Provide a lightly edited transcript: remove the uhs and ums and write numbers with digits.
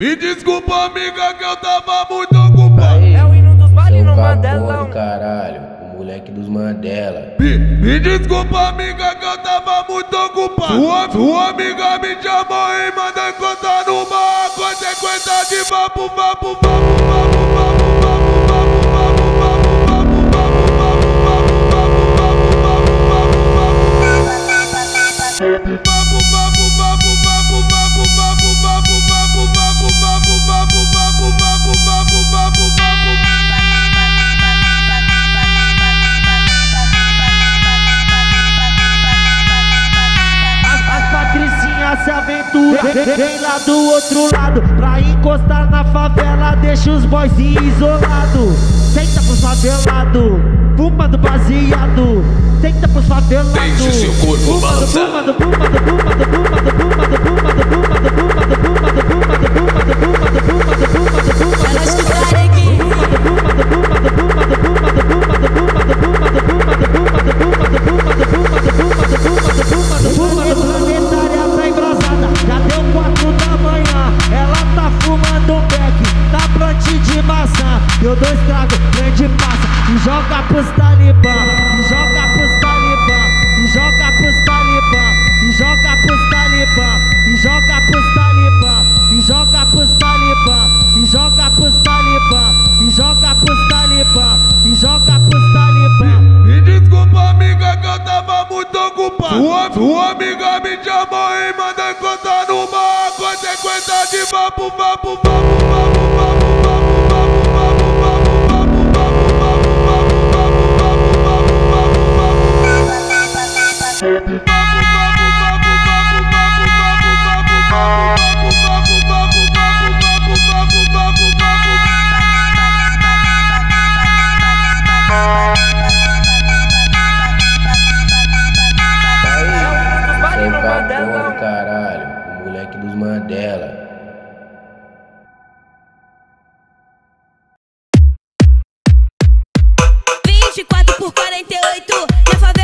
Me desculpa, amiga, que eu tava muito ocupado. É o hino dos bailes no Mandelão. Mandelão. Caralho, o moleque dos Mandela. Me desculpa, amiga, que eu tava muito ocupado. Sua amiga me chamou e mandou encontrar numa consequência de papo. As patricinhas se aventuram, vem lá do outro lado. Pra encostar na favela, deixa os boys isolados. Senta pros favelados, fumando baseado. Senta pros favelados, Deixa o seu corpo balançar. Ela escutarei que planetária tá embrasada, já deu 4 da manhã. Ela tá fumando um beck, tá prontinho de maçã. Eu dou estrago, prende passa e joga pros talibã. E joga pros talibã, e joga pros talibã, e joga pros talibã, e joga pros talibã, e joga pros talibã, e joga pros talibã, e joga pros talibã, e joga pros talibã. Me desculpa, amiga, que eu tava muito ocupado. Sua amiga me chamou e mandou encontrar numa consequência de papo. Baile no Capone, Mandelão. caralho, o moleque dos Mandela. 24 por 48, na favela.